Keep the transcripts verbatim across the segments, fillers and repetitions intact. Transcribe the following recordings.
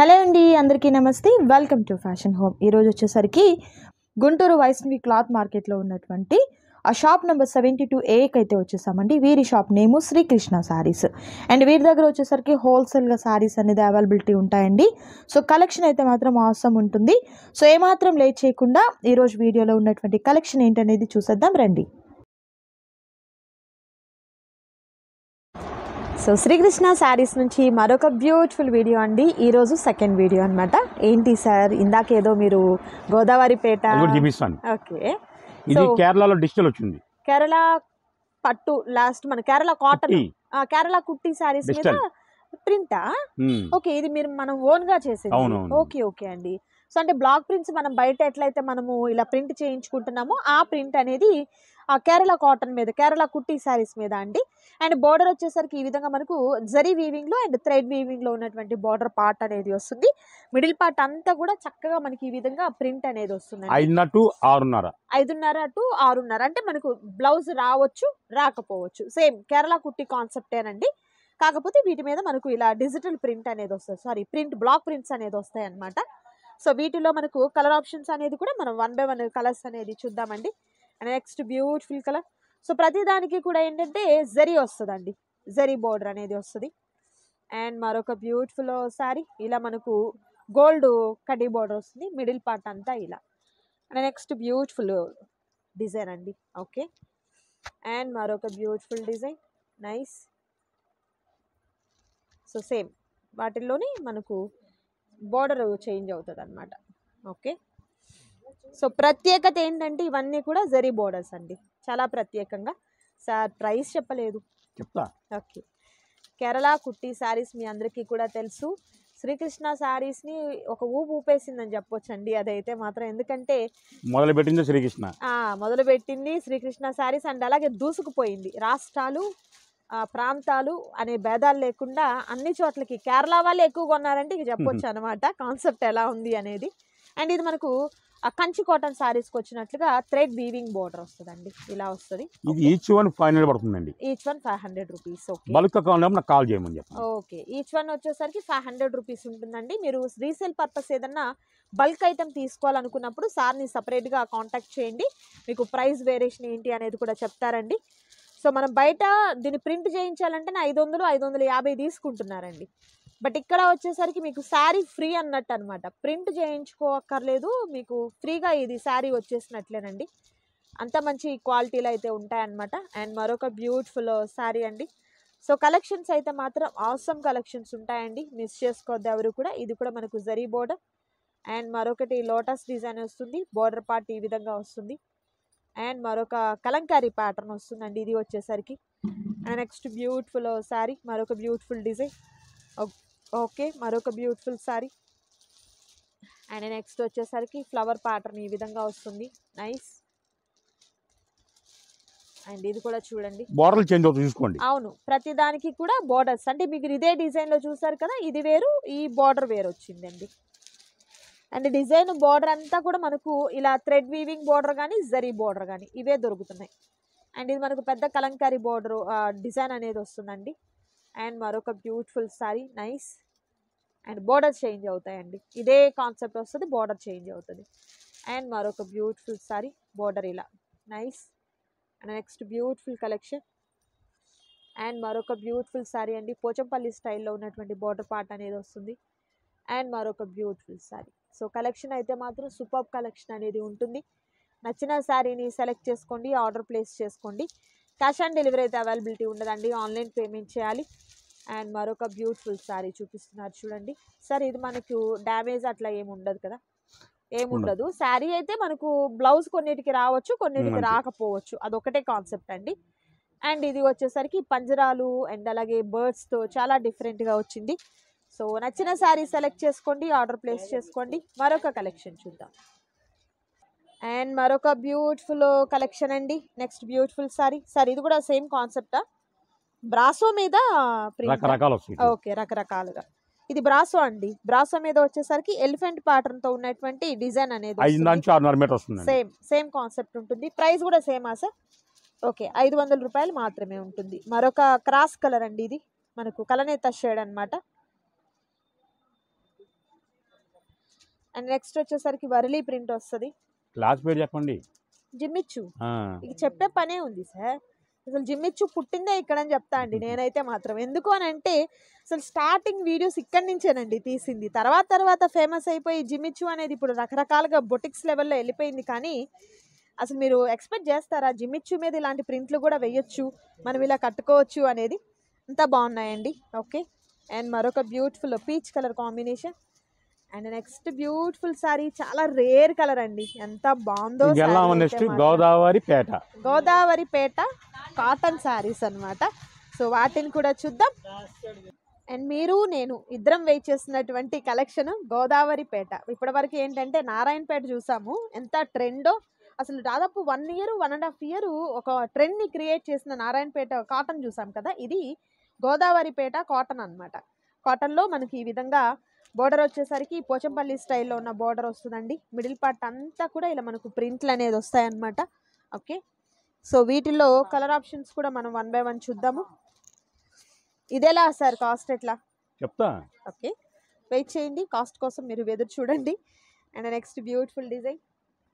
Hello అండి, అందరికీ నమస్తే. Welcome to fashion home. ఈరోజు వచ్చేసరికి గుంటూరు వైష్ణవి క్లాత్ మార్కెట్లో ఉన్నటువంటి ఆ షాప్ నెంబర్ సెవెంటీ టూ ఏకి అయితే వచ్చేసామండి. వీరి shop name Srikrishna sarees. And వీరి దగ్గర వచ్చేసరికి హోల్సేల్గా శారీస్ అనేది అవైలబిలిటీ ఉంటాయండి. సో కలెక్షన్ అయితే మాత్రం అవసరం ఉంటుంది. సో ఏమాత్రం లేట్ చేయకుండా ఈరోజు వీడియోలో ఉన్నటువంటి కలెక్షన్ ఏంటనేది చూసేద్దాం రండి. సో శ్రీకృష్ణ శారీస్ నుంచి మరొక బ్యూటిఫుల్ వీడియో అండి. ఈరోజు సెకండ్ వీడియో అనమాట. ఏంటి సార్, ఇందాకేదో మీరు గోదావరిపేట ఓకే, ఇది కేరళలో డిజిటల్ వచ్చింది. కేరళ పట్టు లాస్ట్ మన కేరళ కాటన్ కేరళ కుట్టి శారీస్ మీద ప్రింటా? ఓకే, ఇది మీరు మనం ఓన్ గా చేసేది. ఓకే ఓకే అండి. సో అంటే బ్లాక్ ప్రింట్స్ మనం బయట ఎట్లయితే మనము ఇలా ప్రింట్ చేయించుకుంటున్నామో ఆ ప్రింట్ అనేది ఆ కేరళ కాటన్ మీద, కేరళ కుట్టి శారీస్ మీద అండి. అండ్ బార్డర్ వచ్చేసరికి ఈ విధంగా మనకు జరీ వీవింగ్ లో అండ్ థ్రెడ్ వీవింగ్ లో ఉన్నటువంటి బార్డర్ పార్ట్ అనేది వస్తుంది. మిడిల్ పార్ట్ అంతా కూడా చక్కగా మనకి ఈ విధంగా ప్రింట్ అనేది వస్తుంది. ఐదున్నర టు ఆరున్నర ఐదున్నర టు ఆరున్నర అంటే మనకు బ్లౌజ్ రావచ్చు, రాకపోవచ్చు. సేమ్ కేరళ కుట్టి కాన్సెప్టేనండి. కాకపోతే వీటి మీద మనకు ఇలా డిజిటల్ ప్రింట్ అనేది వస్తుంది. సారీ, ప్రింట్ బ్లాక్ ప్రింట్స్ అనేది వస్తాయి అనమాట. సో వీటిలో మనకు కలర్ ఆప్షన్స్ అనేది కూడా మనం వన్ బై వన్ కలర్స్ అనేది చూద్దామండి. And next beautiful colour. So ప్రతి దానికి కూడా ఏంటంటే జరీ వస్తుందండి, జరీ బోర్డర్ అనేది వస్తుంది. అండ్ మరొక బ్యూటిఫుల్ శారీ, ఇలా మనకు గోల్డ్ కడ్డీ బోర్డర్ వస్తుంది, మిడిల్ పార్ట్ అంతా ఇలా. అండ్ నెక్స్ట్ బ్యూటిఫుల్ డిజైన్ అండి. ఓకే, అండ్ మరొక beautiful design, nice. So same వాటిల్లోనే మనకు బోర్డర్ చేంజ్ అవుతుంది అనమాట. ఓకే, సో ప్రత్యేకత ఏంటంటే ఇవన్నీ కూడా జరీ బోర్డర్స్ అండి, చాలా ప్రత్యేకంగా. సార్ ప్రైస్ చెప్పలేదు, చెప్తా. ఓకే, కేరళ కుట్టి శారీస్ మీ అందరికీ కూడా తెలుసు. శ్రీకృష్ణ శారీస్ని ఒక ఊపు ఊపేసిందని చెప్పొచ్చండి అదైతే మాత్రం. ఎందుకంటే మొదలు పెట్టింది శ్రీకృష్ణ, మొదలు పెట్టింది శ్రీకృష్ణ శారీస్. అండ్ అలాగే దూసుకుపోయింది. రాష్ట్రాలు ప్రాంతాలు అనే భేదాలు లేకుండా అన్ని చోట్లకి కేరళ వాళ్ళే ఎక్కువ కొన్నారంటే ఇక చెప్పొచ్చు అనమాట కాన్సెప్ట్ ఎలా ఉంది అనేది. అండ్ ఇది మనకు ఆ కంచి కాటన్ శారీస్కి వచ్చినట్లుగా థ్రెడ్ వీవింగ్ బోర్డర్ వస్తుందండి, ఇలా వస్తుంది. ఇది ఈచ్ వన్ ఫైవ్ హండ్రెడ్ పడుతుందండి. Each one five hundred rupees. Okay, bulk కావాలన్నా నాకు కాల్ చేయమని చెప్పండి. ఓకే, ఈచ్ వన్ వచ్చేసరికి ఫైవ్ హండ్రెడ్ రూపీస్ ఉంటుందండి. మీరు రీసేల్ పర్పస్ ఏదన్నా బల్క్ ఐటమ్ తీసుకోవాలనుకున్నప్పుడు సార్ని సపరేట్గా కాంటాక్ట్ చేయండి, మీకు ప్రైస్ వేరియేషన్ ఏంటి అనేది కూడా చెప్తారండి. సో మనం బయట దీన్ని ప్రింట్ చేయించాలంటే ఐదు వందలు ఐదు వందల యాభై తీసుకుంటున్నారండి. బట్ ఇక్కడ వచ్చేసరికి మీకు శారీ ఫ్రీ అన్నట్టు అనమాట. ప్రింట్ చేయించుకోక్కర్లేదు, మీకు ఫ్రీగా ఇది శారీ వచ్చేసినట్లేనండి. అంత మంచి క్వాలిటీలో అయితే ఉంటాయన్నమాట. అండ్ మరొక బ్యూటిఫుల్ శారీ అండి. సో కలెక్షన్స్ అయితే మాత్రం ఆసమ్ కలెక్షన్స్ ఉంటాయండి, మిస్ చేసుకోవద్దు ఎవరు కూడా. ఇది కూడా మనకు జరీ బోర్డర్. అండ్ మరొకటి లోటస్ డిజైన్ వస్తుంది, బోర్డర్ పార్ట్ ఈ విధంగా వస్తుంది. అండ్ మరొక కలంకారీ ప్యాటర్న్ వస్తుందండి ఇది వచ్చేసరికి. అండ్ నెక్స్ట్ బ్యూటిఫుల్ శారీ, మరొక బ్యూటిఫుల్ డిజైన్. ఓకే, మరొక బ్యూటిఫుల్ శారీ. అండ్ నెక్స్ట్ వచ్చేసరికి ఫ్లవర్ ప్యాటర్న్ ఈ విధంగా వస్తుంది, నైస్. అండ్ ఇది కూడా చూడండి, బోర్డర్ చేంజ్ అవుతుంది చూసుకోండి. అవును, ప్రతి దానికి కూడా బోర్డర్స్ అంటే మీకు ఇదే డిజైన్లో చూసారు కదా, ఇది వేరు ఈ బోర్డర్ వేరు వచ్చిందండి. అండ్ డిజైన్ బోర్డర్ అంతా కూడా మనకు ఇలా థ్రెడ్ వీవింగ్ బోర్డర్ కానీ జరీ బోర్డర్ కానీ ఇవే దొరుకుతున్నాయి. అండ్ ఇది మనకు పెద్ద కలంకారీ బోర్డర్ డిజైన్ అనేది వస్తుందండి. అండ్ మరొక beautiful saree, nice. And border change అవుతాయండి, ఇదే కాన్సెప్ట్ వస్తుంది, బోర్డర్ చేంజ్ అవుతుంది. అండ్ మరొక బ్యూటిఫుల్ శారీ, బోర్డర్ ఇలా, nice. And next beautiful collection. And మరొక బ్యూటిఫుల్ శారీ అండి, పోచంపల్లి స్టైల్లో ఉన్నటువంటి బోర్డర్ పార్ట్ అనేది వస్తుంది. అండ్ మరొక బ్యూటిఫుల్ శారీ. సో కలెక్షన్ అయితే మాత్రం సూపర్ కలెక్షన్ అనేది ఉంటుంది. నచ్చిన శారీని సెలెక్ట్ చేసుకోండి, ఆర్డర్ ప్లేస్ చేసుకోండి. క్యాష్ ఆన్ డెలివరీ అయితే అవైలబిలిటీ ఉండదండి, ఆన్లైన్ పేమెంట్ చేయాలి. అండ్ మరొక బ్యూటిఫుల్ శారీ చూపిస్తున్నారు చూడండి. సార్ ఇది మనకు డ్యామేజ్ అట్లా ఏమి ఉండదు కదా? ఏముండదు. శారీ అయితే మనకు బ్లౌజ్ కొన్నిటికి రావచ్చు, కొన్నిటికి రాకపోవచ్చు, అదొకటే కాన్సెప్ట్ అండి. అండ్ ఇది వచ్చేసరికి పంజరాలు అండ్ అలాగే బర్డ్స్తో చాలా డిఫరెంట్గా వచ్చింది. సో నచ్చిన శారీ సెలెక్ట్ చేసుకోండి, ఆర్డర్ ప్లేస్ చేసుకోండి. మరొక కలెక్షన్ చూద్దాం. అండ్ మరొక బ్యూటిఫుల్ కలెక్షన్ అండి, నెక్స్ట్ బ్యూటిఫుల్ శారీ. సార్ ఇది కూడా సేమ్ కాన్సెప్టా? బ్రాసో మీద రకరకాలు వస్తాయి. ఓకే, రకరకాలుగా. ఇది బ్రాసో అండి. బ్రాసో మీద వచ్చేసరికి ఎలిఫెంట్ ప్యాటర్న్ తో ఉన్నటువంటి డిజైన్ అనేది సేమ్ సేమ్ కాన్సెప్ట్ ఉంటుంది. ప్రైస్ కూడా సేమా సార్? ఓకే, ఐదు వందల రూపాయలు మాత్రమే ఉంటుంది. మరొక క్రాస్ కలర్ అండి, ఇది మనకు కలనేత షేడ్ అనమాట. అండ్ నెక్స్ట్ వచ్చేసరికి వరలీ ప్రింట్ వస్తుంది. క్లాస్ పేరు చెప్పండి. జిమ్మిచ్చు. ఆ, ఇక చెప్పే పనే ఉంది సార్. అసలు జిమ్మిచ్చు పుట్టిందే ఇక్కడ అని చెప్తా అండి నేనైతే మాత్రం. ఎందుకు అని అంటే అసలు స్టార్టింగ్ వీడియోస్ ఇక్కడి నుంచేనండి తీసింది. తర్వాత తర్వాత ఫేమస్ అయిపోయి జిమ్మిచ్చు అనేది ఇప్పుడు రకరకాలుగా బొటిక్స్ లెవెల్లో వెళ్ళిపోయింది. కానీ అసలు మీరు ఎక్స్పెక్ట్ చేస్తారా జిమ్మిచ్చు మీద ఇలాంటి ప్రింట్లు కూడా వేయొచ్చు, మనం ఇలా కట్టుకోవచ్చు అనేది? అంతా బాగున్నాయండి. ఓకే. అండ్ మరొక beautiful peach colour combination. And next beautiful saree, చాలా రేర్ కలర్ అండి, ఎంత బాగుందో. ఇంకెళ్ళాము నెక్స్ట్ గోదావరి పేట. గోదావరి పేట కాటన్ శారీస్ అన్నమాట. సో వాటిని కూడా చూద్దాం. అండ్ మీరు నేను ఇద్దరం వెయిట్ చేస్తున్నటువంటి కలెక్షన్ గోదావరి పేట. ఇప్పటి వరకు ఏంటంటే నారాయణపేట చూసాము, ఎంత ట్రెండో. అసలు దాదాపు one year one and half year ఒక ట్రెండ్ని క్రియేట్ చేసిన నారాయణపేట కాటన్ చూసాం కదా, ఇది గోదావరి పేట కాటన్ అనమాట. కాటన్లో మనకి ఈ విధంగా బోర్డర్ వచ్చేసరికి పోచంపల్లి స్టైల్లో ఉన్న బోర్డర్ వస్తుందండి. మిడిల్ పార్ట్ అంతా కూడా ఇలా మనకు ప్రింట్లు అనేది వస్తాయన్నమాట. ఓకే. సో వీటిల్లో కలర్ ఆప్షన్స్ కూడా మనం వన్ బై వన్ చూద్దాము. ఇదేలా సార్ కాస్ట్ ఎట్లా చెప్తా? ఓకే, వెయిట్ చేయండి, కాస్ట్ కోసం మీరు ఎదురు చూడండి. And next beautiful design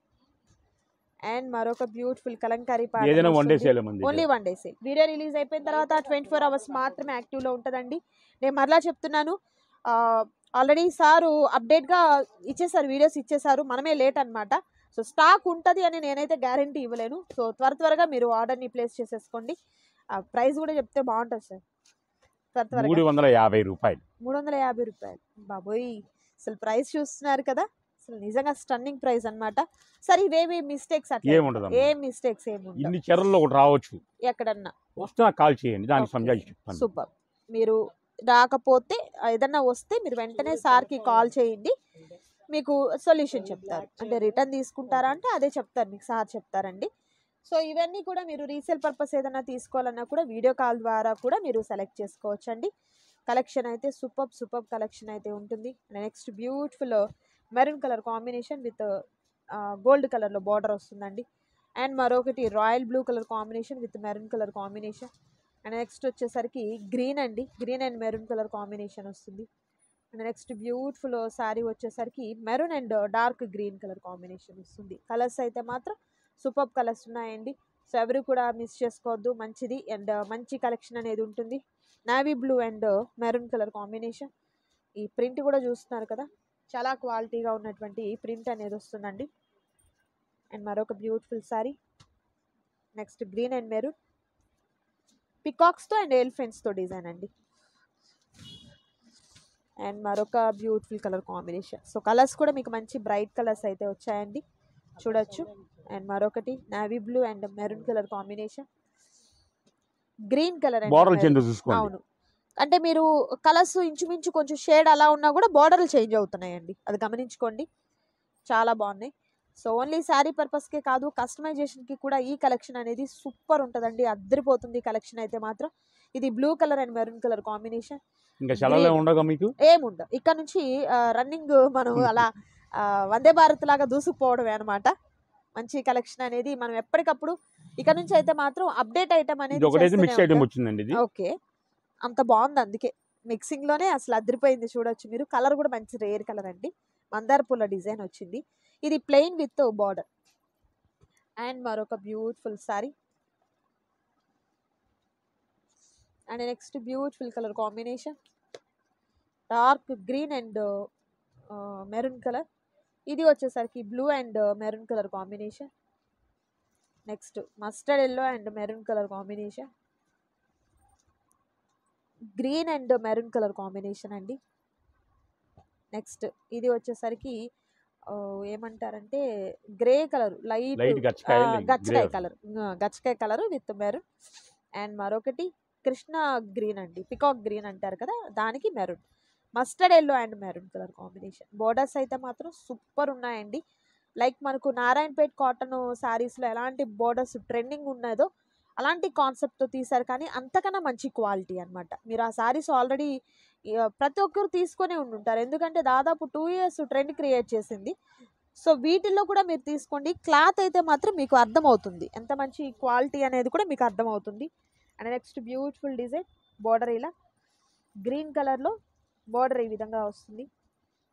and మరొక బ్యూటిఫుల్ కలంకారీ పాట. ఏదైనా వన్ డే సేల్ ఉంది, only one day sale. Video release అయిపోయిన తర్వాత ట్వంటీ ఫోర్ అవర్స్ మాత్రమే యాక్టివ్లో ఉంటుందండి. నేను మరలా చెప్తున్నాను, ఆల్రెడీ సారు అప్డేట్గా ఇచ్చేసారు, వీడియోస్ ఇచ్చేసారు, మనమే లేట్ అనమాట. సో స్టాక్ ఉంటుంది అని నేనైతే గ్యారంటీ ఇవ్వలేను. సో త్వర త్వరగా మీరు ఆర్డర్ని ప్లేస్ చేసేసుకోండి. ప్రైస్ కూడా చెప్తే బాగుంటుంది సార్. త్వర త్వరగా మూడు వందల యాభై రూపాయలు మూడు వందల యాభై రూపాయలు బాబోయ్, అసలు ప్రైస్ చూస్తున్నారు కదా, అసలు నిజంగా స్టన్నింగ్ ప్రైస్ అనమాట. సరే ఇవేమి మిస్టేక్స్ అట్లా ఏముండదు, ఏం మిస్టేక్స్ ఏముండదు. ఇన్ని చీరల్లో ఒకటి రావచ్చు, ఎక్కడన్నా వస్తే నాకు కాల్ చేయండి, దానికి సంజాయిషి చెప్తాను. సూపర్. మీరు రాకపోతే ఏదన్నా వస్తే మీరు వెంటనే సార్కి కాల్ చేయండి, మీకు సొల్యూషన్ చెప్తారు. అంటే రిటర్న్ తీసుకుంటారా అంటే అదే చెప్తారు, మీకు సార్ చెప్తారండి. సో ఇవన్నీ కూడా మీరు రీసేల్ పర్పస్ ఏదైనా తీసుకోవాలన్నా కూడా వీడియో కాల్ ద్వారా కూడా మీరు సెలెక్ట్ చేసుకోవచ్చు అండి. కలెక్షన్ అయితే సూపర్ సూపర్ కలెక్షన్ అయితే ఉంటుంది. Next beautiful maroon colour combination with gold కలర్లో బార్డర్ వస్తుందండి. అండ్ మరొకటి royal blue colour combination with maroon colour combination. And next వచ్చేసరికి గ్రీన్ అండి, green and maroon colour combination వస్తుంది. అండ్ నెక్స్ట్ బ్యూటిఫుల్ శారీ వచ్చేసరికి maroon and dark green colour combination వస్తుంది. Colours అయితే మాత్రం సూపర్ కలర్స్ ఉన్నాయండి. సో ఎవరు కూడా మిస్ చేసుకోవద్దు, మంచిది అండ్ మంచి కలెక్షన్ అనేది ఉంటుంది. Navy blue and maroon colour combination. ఈ ప్రింట్ కూడా చూస్తున్నారు కదా, చాలా క్వాలిటీగా ఉన్నటువంటి ప్రింట్ అనేది వస్తుందండి. అండ్ మరొక beautiful sari, next green and maroon పికాక్స్తో అండ్ ఎలిఫెంట్స్తో డిజైన్ అండి. అండ్ మరొక beautiful colour combination. So colours కూడా మీకు మంచి బ్రైట్ కలర్స్ అయితే వచ్చాయండి, చూడొచ్చు. అండ్ మరొకటి navy blue and maroon colour combination, green colour. అవును, అంటే మీరు కలర్స్ ఇంచుమించు కొంచెం షేడ్ అలా ఉన్నా కూడా బార్డర్లు చేంజ్ అవుతున్నాయండి, అది గమనించుకోండి. చాలా బాగున్నాయి. సో ఓన్లీ శారీ పర్పస్కే కాదు, కస్టమైజేషన్కి కూడా ఈ కలెక్షన్ అనేది సూపర్ ఉంటుందండి, అద్దరిపోతుంది కలెక్షన్ అయితే మాత్రం. ఇది blue colour and maroon colour combination. ఇంకా సెలవులే ఉండగా మీకు ఏముండవు, ఇక్కడ నుంచి రన్నింగ్ మనం అలా వందే భారత్ లాగా దూసుకుపోవడమే అనమాట. మంచి కలెక్షన్ అనేది మనం ఎప్పటికప్పుడు ఇక్కడ నుంచి అయితే మాత్రం అప్డేట్ ఐటమ్ అనేది. ఓకే, అంత బాగుంది, అందుకే మిక్సింగ్ లోనే అసలు అదిరిపోయింది. చూడొచ్చు మీరు, కలర్ కూడా మంచి రేర్ కలర్ అండి, మందార పూల డిజైన్ వచ్చింది. ఇది ప్లెయిన్ విత్ బార్డర్. అండ్ మరొక beautiful saree. And next beautiful colour combination, dark green and maroon colour. ఇది వచ్చేసరికి blue and maroon colour combination. Next mustard yellow and maroon colour combination, green and maroon colour combination అండి. Next ఇది వచ్చేసరికి ఏమంటారంటే grey colour, light గచ్చకాయ colour, గచ్చకాయ colour with maroon. And మరొకటి Krishna green అండి, పికాక్ గ్రీన్ అంటారు కదా, దానికి maroon. Mustard yellow and maroon colour combination. Borders అయితే మాత్రం సూపర్ ఉన్నాయండి. లైక్ మనకు నారాయణపేట్ కాటన్ శారీస్లో ఎలాంటి బోర్డర్స్ ట్రెండింగ్ ఉన్నదో అలాంటి కాన్సెప్ట్తో తీశారు, కానీ అంతకన్నా మంచి క్వాలిటీ అనమాట. మీరు ఆ శారీస్ ఆల్రెడీ ప్రతి ఒక్కరు తీసుకొని ఉండుంటారు, ఎందుకంటే దాదాపు టూ ఇయర్స్ ట్రెండ్ క్రియేట్ చేసింది. సో వీటిల్లో కూడా మీరు తీసుకోండి, క్లాత్ అయితే మాత్రం మీకు అర్థమవుతుంది ఎంత మంచి క్వాలిటీ అనేది కూడా మీకు అర్థమవుతుంది. And next beautiful design, border ఇలా గ్రీన్ కలర్లో బోర్డర్ ఈ విధంగా వస్తుంది.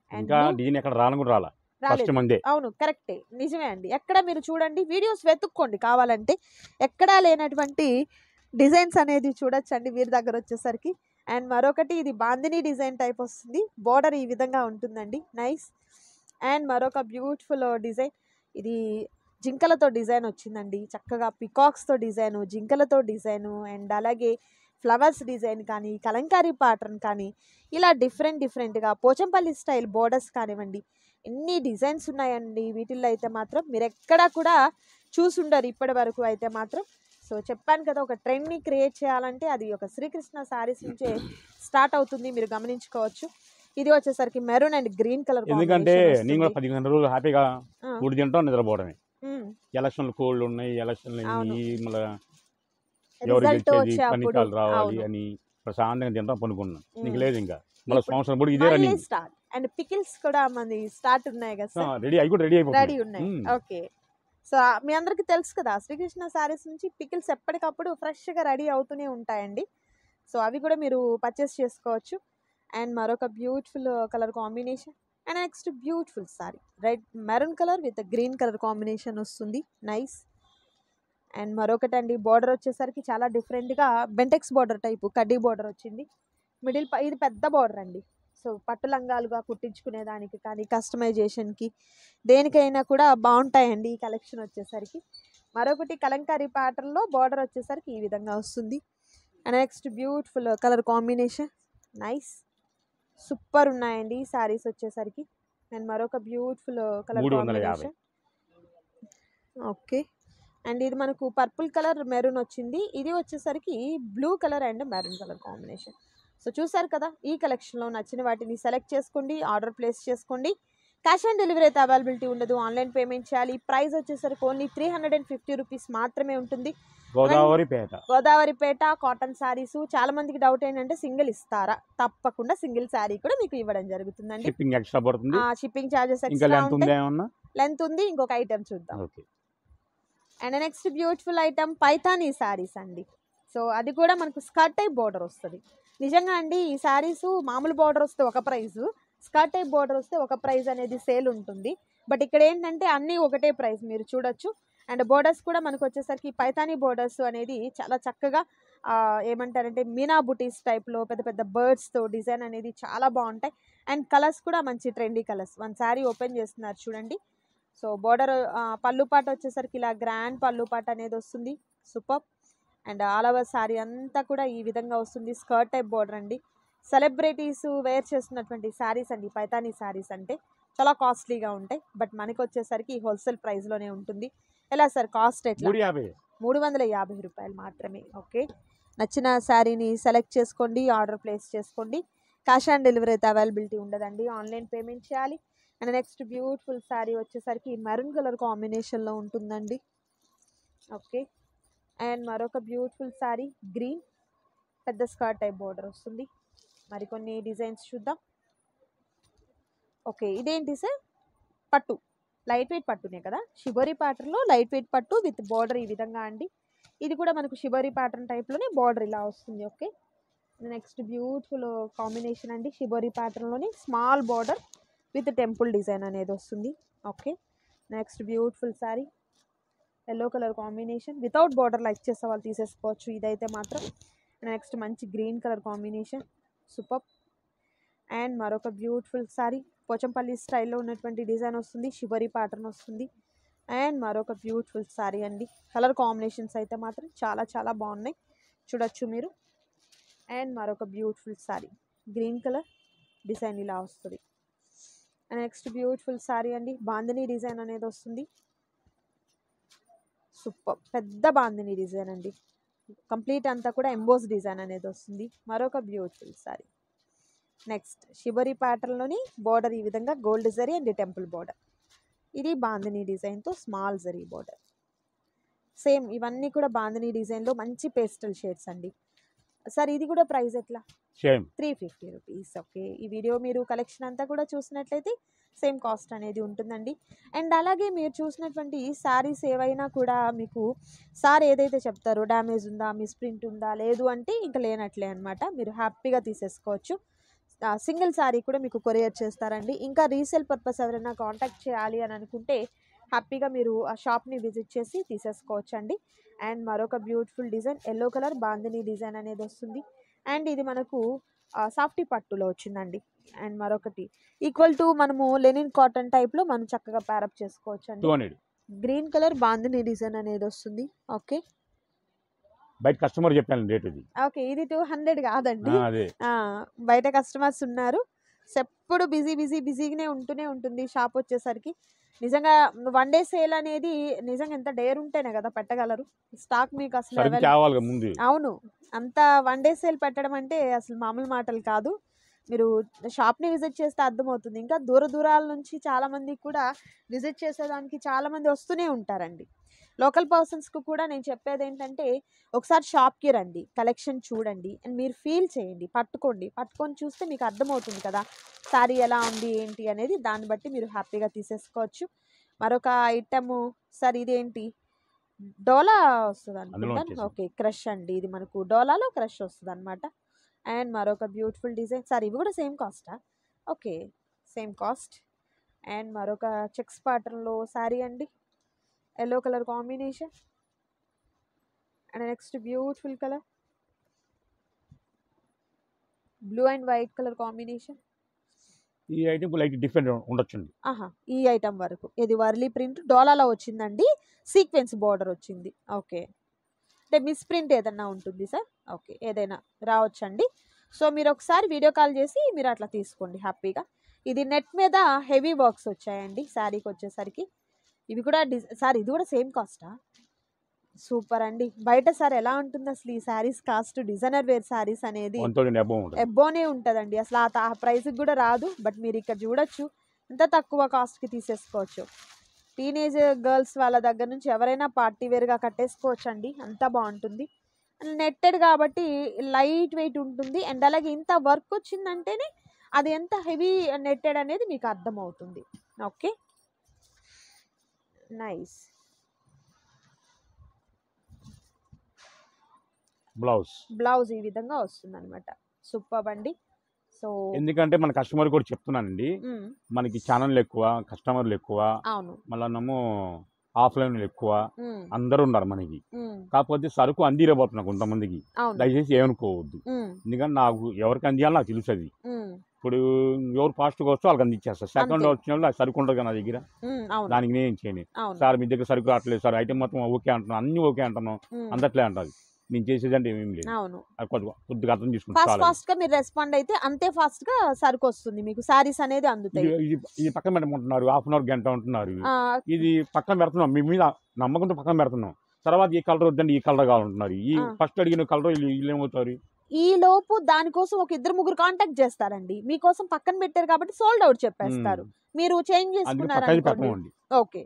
అండ్ ఇంకా డిజైన్ ఎక్కడ రాను కూడా రాలా ఫస్ట్ రాలేదు. మందే. అవును కరెక్టే, నిజమే అండి. ఎక్కడ మీరు చూడండి, వీడియోస్ వెతుక్కోండి కావాలంటే, ఎక్కడా లేనటువంటి డిజైన్స్ అనేది చూడొచ్చండి వీరి దగ్గర వచ్చేసరికి. అండ్ మరొకటి ఇది బాందిని డిజైన్ టైప్ వస్తుంది, బోర్డర్ ఈ విధంగా ఉంటుందండి, నైస్. అండ్ మరొక బ్యూటిఫుల్ డిజైన్, ఇది జింకలతో డిజైన్ వచ్చిందండి, చక్కగా పికాక్స్తో డిజైను, జింకలతో డిజైను, అండ్ అలాగే ఫ్లవర్స్ డిజైన్ కానీ, కలంకారీ ప్యాటర్న్ కానీ, ఇలా డిఫరెంట్ డిఫరెంట్గా పోచంపల్లి స్టైల్ బోర్డర్స్ కానివ్వండి, ఎన్ని డిజైన్స్ ఉన్నాయండి వీటిల్లో అయితే మాత్రం మీరు ఎక్కడా కూడా చూసుండరు ఇప్పటి వరకు అయితే మాత్రం. సో చెప్పాను కదా, ఒక ట్రెండ్ని క్రియేట్ చేయాలంటే అది ఒక శ్రీకృష్ణ శారీస్ నుంచే స్టార్ట్ అవుతుంది, మీరు గమనించుకోవచ్చు. ఇది వచ్చేసరికి మెరూన్ అండ్ గ్రీన్ కలర్. ఎందుకంటే నేను కూడా పదిహేను రోజులు హ్యాపీగా గుడి తింటాం నిద్రపోవడమే. ఎలక్షన్లు కోళ్ళు ఉన్నాయి, ఎలక్షన్లు అవును. ఈ మళ్ళీ ఎవరు రిజల్ట్ గెలిచేది వచ్చే అప్పుడు ఫలితాలు రావాలి అవును. అని ప్రశాంతంగా తింటాం పనుకున్నాం. నీకు మ్మ్. లేదు ఇంకా మళ్ళీ ఇప్పుడు సంవత్సరం కూడా ఇదే మళ్ళీ రన్నింగ్. స్టార్ట్. అండ్ పికిల్స్ కూడా మనది స్టార్ట్ ఉన్నాయి కదా సార్, రెడీ అవి కూడా రెడీ రెడీ అయిపోతుంది. ఉన్నాయి. మ్మ్. ఓకే, సో మీ అందరికీ తెలుసు కదా శ్రీకృష్ణ శారీస్ నుంచి పికిల్స్ ఎప్పటికప్పుడు ఫ్రెష్గా రెడీ అవుతూనే ఉంటాయండి. సో అవి కూడా మీరు పర్చేస్ చేసుకోవచ్చు. అండ్ మరొక beautiful colour combination, and next beautiful saree red maroon colour with green colour combination వస్తుంది, నైస్. అండ్ మరొకటి అండి, బార్డర్ వచ్చేసరికి చాలా డిఫరెంట్గా బెంటెక్స్ బార్డర్ టైపు కడ్డీ బార్డర్ వచ్చింది, మిడిల్ ఇది పెద్ద బార్డర్ అండి. సో పట్టు లంగాలుగా కుట్టించుకునే దానికి కానీ, కస్టమైజేషన్కి, దేనికైనా కూడా బాగుంటాయండి ఈ కలెక్షన్ వచ్చేసరికి. మరొకటి కలంకారీ ప్యాటర్న్లో బార్డర్ వచ్చేసరికి ఈ విధంగా వస్తుంది. And next beautiful colour combination, nice, super ఉన్నాయండి ఈ శారీస్ వచ్చేసరికి. అండ్ మరొక బ్యూటిఫుల్ కలర్ మూడు వందల యాభై. Combination, okay. అండ్ ఇది మనకు పర్పుల్ కలర్ మెరూన్ వచ్చింది, ఇది వచ్చేసరికి blue colour and maroon colour combination. So చూసారు కదా, ఈ కలెక్షన్లో నచ్చిన వాటిని సెలెక్ట్ చేసుకోండి, ఆర్డర్ ప్లేస్ చేసుకోండి. క్యాష్ ఆన్ డెలివరీ అయితే అవైలబిలిటీ ఉండదు, ఆన్లైన్ పేమెంట్ చేయాలి. ప్రైస్ వచ్చేసరికి only three hundred and fifty rupees మాత్రమే ఉంటుంది. గోదావరిపేట. గోదావరిపేట కాటన్ శారీస్. చాలా మందికి డౌట్ ఏంటంటే సింగిల్ ఇస్తారా, తప్పకుండా సింగిల్ శారీ కూడా మీకు ఇవ్వడం జరుగుతుందండి. షిప్పింగ్ ఎక్స్ట్రా పడుతుంది. షిప్పింగ్ ఛార్జెస్ ఇంకా ఎక్స్ట్రా లెంత్ ఉంది ఉంటాయి. ఏమన్నా? లెంత్ ఉంది. ఇంకొక ఐటమ్ చూద్దాం. Okay. And next beautiful item Paithani sarees అండి. సో అది కూడా మనకు స్కర్ట్ టైప్ బార్డర్ వస్తుంది. నిజంగా అండి ఈ శారీస్ మామూలు బార్డర్ వస్తే ఒక ప్రైస్, స్కర్ట్ టైప్ బార్డర్ వస్తే ఒక ప్రైస్ అనేది సేల్ ఉంటుంది. బట్ ఇక్కడ ఏంటంటే అన్నీ ఒకటే ప్రైస్ మీరు చూడొచ్చు. అండ్ బోర్డర్స్ కూడా మనకు వచ్చేసరికి పైతానీ బోర్డర్స్ అనేది చాలా చక్కగా ఏమంటారంటే మీనా బుటీస్ టైప్లో పెద్ద పెద్ద బర్డ్స్తో డిజైన్ అనేది చాలా బాగుంటాయి. అండ్ కలర్స్ కూడా మంచి trendy colours. One saree open చేస్తున్నారు చూడండి. సో బోర్డర్ పళ్ళు పాట వచ్చేసరికి ఇలా గ్రాండ్ పళ్ళు పాట అనేది వస్తుంది, super. And all over saree అంతా కూడా ఈ విధంగా వస్తుంది, స్కర్ట్ టైప్ బోర్డర్ అండి. సెలబ్రిటీస్ వేర్ చేస్తున్నటువంటి శారీస్ అండి పైతానీ శారీస్ అంటే. చాలా కాస్ట్లీగా ఉంటాయి, బట్ మనకి వచ్చేసరికి హోల్సేల్ ప్రైస్లోనే ఉంటుంది. ఎలా సార్ కాస్ట్ ఎట్లా? మూడు వందల యాభై రూపాయలు మాత్రమే. ఓకే, నచ్చిన శారీని సెలెక్ట్ చేసుకోండి, ఆర్డర్ ప్లేస్ చేసుకోండి. క్యాష్ ఆన్ డెలివరీ అయితే అవైలబిలిటీ ఉండదండి, ఆన్లైన్ పేమెంట్ చేయాలి. అండ్ నెక్స్ట్ బ్యూటిఫుల్ శారీ వచ్చేసరికి మెరూన్ కలర్ కాంబినేషన్లో ఉంటుందండి. ఓకే, అండ్ మరొక బ్యూటిఫుల్ శారీ గ్రీన్, పెద్ద స్కర్ట్ టైప్ బోర్డర్ వస్తుంది. మరికొన్ని డిజైన్స్ చూద్దాం. ఓకే, ఇదేంటి సార్? పట్టు, లైట్ వెయిట్ పట్టునే కదా, షిబోరి ప్యాటర్న్లో లైట్ వెయిట్ పట్టు విత్ బార్డర్ ఈ విధంగా అండి. ఇది కూడా మనకు షిబోరి ప్యాటర్న్ టైప్లోనే బార్డర్ ఇలా వస్తుంది. ఓకే, నెక్స్ట్ బ్యూటిఫుల్ కాంబినేషన్ అండి, షిబోరి ప్యాటర్న్లోని small border with temple design అనేది వస్తుంది. Okay, next beautiful sari yellow colour combination, without border like చేసే వాళ్ళు తీసేసుకోవచ్చు ఇదైతే మాత్రం. నెక్స్ట్ మంచి green colour combination, super. And మరొక బ్యూటిఫుల్ శారీ పోచంపల్లి స్టైల్లో ఉన్నటువంటి డిజైన్ వస్తుంది, షిబోరి ప్యాటర్న్ వస్తుంది. అండ్ మరొక బ్యూటిఫుల్ శారీ అండి. కలర్ కాంబినేషన్స్ అయితే మాత్రం చాలా చాలా బాగున్నాయి, చూడొచ్చు మీరు. అండ్ మరొక beautiful sari green colour design ఇలా వస్తుంది. నెక్స్ట్ బ్యూటిఫుల్ శారీ అండి, బాందిని డిజైన్ అనేది వస్తుంది, సూపర్. పెద్ద బాందిని డిజైన్ అండి, కంప్లీట్ అంతా కూడా ఎంబోస్ డిజైన్ అనేది వస్తుంది. మరొక బ్యూటిఫుల్ శారీ. నెక్స్ట్ షిబోరి ప్యాటర్న్లోని బార్డర్ ఈ విధంగా gold zari and temple border. ఇది బాందిని డిజైన్తో స్మాల్ జరీ బార్డర్. సేమ్ ఇవన్నీ కూడా బాందిని డిజైన్లో మంచి పేస్టల్ షేడ్స్ అండి. సార్ ఇది కూడా ప్రైస్ ఎట్లా? Same three fifty rupees. Okay, ఈ వీడియో మీరు కలెక్షన్ అంతా కూడా చూసినట్లయితే సేమ్ కాస్ట్ అనేది ఉంటుందండి. అండ్ అలాగే మీరు చూసినటువంటి శారీస్ ఏవైనా కూడా మీకు సార్ ఏదైతే చెప్తారో డ్యామేజ్ ఉందా, మిస్ప్రింట్ ఉందా, లేదు అంటే ఇంకా లేనట్లే అనమాట, మీరు హ్యాపీగా తీసేసుకోవచ్చు. సింగిల్ శారీ కూడా మీకు కొరియర్ చేస్తారండి. ఇంకా రీసేల్ పర్పస్ ఎవరైనా కాంటాక్ట్ చేయాలి అని అనుకుంటే హ్యాపీగా మీరు ఆ షాప్ని విజిట్ చేసి తీసేసుకోవచ్చండి. అండ్ మరొక beautiful design yellow colour bandhani design అనేది వస్తుంది. అండ్ ఇది మనకు సాఫ్టీ పట్టులో వచ్చిందండి. అండ్ మరొకటి ఈక్వల్ టు మనము లెనిన్ కాటన్ టైప్లో మనం చక్కగా ప్యారప్ చేసుకోవచ్చు అండి. గ్రీన్ కలర్ బాందిని డిజైన్ అనేది వస్తుంది. ఓకే, బయట కస్టమర్ చెప్పాను రేట్ ఇది. ఓకే, ఇది టూ హండ్రెడ్ కాదండి. బయట కస్టమర్స్ ఉన్నారు, ఎప్పుడు బిజీ బిజీ బిజీగానే ఉంటూనే ఉంటుంది షాప్ వచ్చేసరికి. నిజంగా వన్ డే సేల్ అనేది నిజంగా ఎంత డేర్ ఉంటేనే కదా పెట్టగలరు. స్టాక్ మీకు అసలు ముందు అవును, అంత వన్ డే సేల్ పెట్టడం అంటే అసలు మామూలు మాటలు కాదు. మీరు షాప్ని విజిట్ చేస్తే అర్థమవుతుంది. ఇంకా దూర దూరాల నుంచి చాలామంది కూడా విజిట్ చేసేదానికి చాలామంది వస్తూనే ఉంటారండి. లోకల్ పర్సన్స్కి కూడా నేను చెప్పేది ఏంటంటే ఒకసారి షాప్కి రండి, కలెక్షన్ చూడండి, అండ్ మీరు ఫీల్ చేయండి, పట్టుకోండి. పట్టుకొని చూస్తే మీకు అర్థమవుతుంది కదా శారీ ఎలా ఉంది ఏంటి అనేది. దాన్ని బట్టి మీరు హ్యాపీగా తీసేసుకోవచ్చు. మరొక ఐటము సార్ ఇదేంటి డోలా వస్తుంది అనుకుంటాను. ఓకే, క్రష్ అండి. ఇది మనకు డోలాలో క్రష్ వస్తుంది అనమాట. అండ్ మరొక బ్యూటిఫుల్ డిజైన్ సార్ ఇవి కూడా సేమ్ కాస్టా? Okay, same cost. అండ్ మరొక చెక్స్ ప్యాటర్న్లో శారీ అండి, yellow colour combination. And next beautiful colour blue and white colour combination. ఈ ఐటమ్ లైక్ డిఫరెంట్ ఉండొచ్చండి. ఆహా, ఈ ఐటమ్ వరకు ఇది వర్లీ ప్రింట్ డోలాలో వచ్చిందండి, సీక్వెన్స్ బార్డర్ వచ్చింది. ఓకే, అంటే మిస్ ప్రింట్ ఏదన్నా ఉంటుంది సార్? ఓకే, ఏదైనా రావచ్చండి. సో మీరు ఒకసారి వీడియో కాల్ చేసి మీరు అట్లా తీసుకోండి హ్యాపీగా. ఇది నెట్ మీద హెవీ వర్క్స్ వచ్చాయండి శారీకి వచ్చేసరికి. ఇవి కూడా డిజ సార్ ఇది కూడా సేమ్ కాస్టా? సూపర్ అండి. బయట సార్ ఎలా ఉంటుంది అసలు ఈ saris cost? Designer wear saris అనేది ఎబ్బోనే ఉంటుందండి, అసలు ఆ ప్రైస్కి కూడా రాదు. బట్ మీరు ఇక్కడ చూడొచ్చు ఎంత తక్కువ కాస్ట్కి తీసేసుకోవచ్చు. టీనేజ్ గర్ల్స్ వాళ్ళ దగ్గర నుంచి ఎవరైనా పార్టీ వేర్గా కట్టేసుకోవచ్చు అండి, అంత బాగుంటుంది. నెట్టెడ్ కాబట్టి లైట్ వెయిట్ ఉంటుంది. అండ్ అలాగే ఇంత వర్క్ వచ్చిందంటేనే అది ఎంత హెవీ నెట్టెడ్ అనేది మీకు అర్థమవుతుంది. Okay, nice. బ్లౌజ్ బ్లౌజ్ ఈ విధంగా వస్తుంది అనమాట. సూపర్ అండి. సో ఎందుకంటే మన కస్టమర్ కూడా చెప్తున్నానండి, మనకి ఛానల్ ఎక్కువ, కస్టమర్లు ఎక్కువ, అవును, మళ్ళీ ఆఫ్లైన్ ఎక్కువ, అందరూ ఉన్నారు మనకి. కాకపోతే సరుకు అందిరబోతున్నా కొంతమందికి, దయచేసి ఏమనుకోవద్దు. ఎందుకంటే నాకు ఎవరికి అందియాలో నాకు తెలుసు. అది ఇప్పుడు ఎవరు ఫాస్ట్గా వస్తే వాళ్ళకి అందించేస్తారు. సెకండ్ వచ్చిన వాళ్ళు అది సరుకు ఉండదు నా దగ్గర, దానికి నేను చేయను. సార్ మీ దగ్గర సరుకు రావట్లేదు సార్, ఐటమ్ మొత్తం ఓకే అంటున్నాను, అన్ని ఓకే అంటున్నాం, అందట్లే అంటుంది. నేను చేసేదంటే ఏమేమి లేదు, కొద్దిగా అర్థం చేసుకుంటాను. ఫాస్ట్ గా మీరు రెస్పాండ్ అయితే అంతే ఫాస్ట్ గా సరుకు వస్తుంది మీకు, సారీస్ అనేది అందుతాయి. ఇది పక్కన పెట్టమంటున్నారు, హాఫ్ అన్ అవర్ గంట ఉంటున్నారు. ఇది పక్కన పెడుతున్నాం, మీ మీద నమ్మకంతో పక్కన పెడుతున్నాం. తర్వాత ఈ కలర్ వద్దండి ఈ కలర్ కావాలంటున్నారు. ఈ ఫస్ట్ అడిగిన కలర్ వీళ్ళు ఏమవుతారు? ఈ లోపు దానికోసం ఒక ఇద్దరు ముగ్గురు కాంటాక్ట్ చేస్తారండి, మీకోసం పక్కన పెట్టారు కాబట్టి సోల్డ్ అవుట్ చెప్పేస్తారు. మీరు చేంజ్ చేసుకున్నారు ఓకే,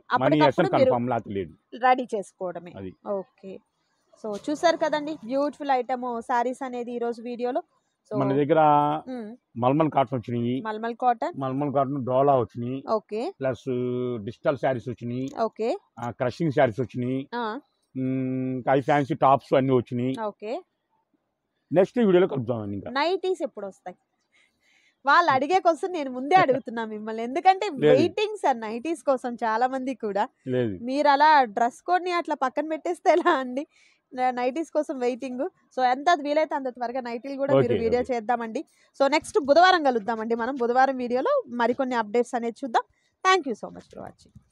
రెడీ చేసుకోవడమే. ఓకే, సో చూసారు కదండి బ్యూటిఫుల్ ఐటమ్ సారీస్ అనేది ఈ రోజు వీడియోలో. మన దగ్గర మల్మల్ కాటన్ వచ్చినాయి, మల్మల్ కాటన్ మల్మల్ కాటన్ డోలా వచ్చినాయి, ఓకే, ప్లస్ డిజిటల్ శారీస్ వచ్చినాయి, ఓకే, క్రషింగ్ శారీస్ వచ్చినాయి, హై ఫ్యాన్సీ టాప్స్ అన్ని వచ్చినాయి. ఓకే, నెక్స్ట్ వీడియోలో కలుద్దాం. ఇంకా నైటీస్ ఎప్పుడు వస్తాయి? వాళ్ళు అడిగే కోసం నేను ముందే అడుగుతున్నా మిమ్మల్ని, ఎందుకంటే వెయిటింగ్ సార్ నైటీస్ కోసం చాలా మంది కూడా. మీరు అలా డ్రెస్ కోడ్ ని అట్లా పక్కన పెట్టేస్తే ఎలా అండి? నైటీస్ కోసం వెయిటింగ్. సో ఎంత వీలైతే అంత త్వరగా నైటీలు కూడా మీరు వీడియో చేద్దామండి. సో నెక్స్ట్ బుధవారం కలుద్దామండి మనం. బుధవారం వీడియోలో మరికొన్ని అప్డేట్స్ అనేది చూద్దాం. Thank you so much for watching.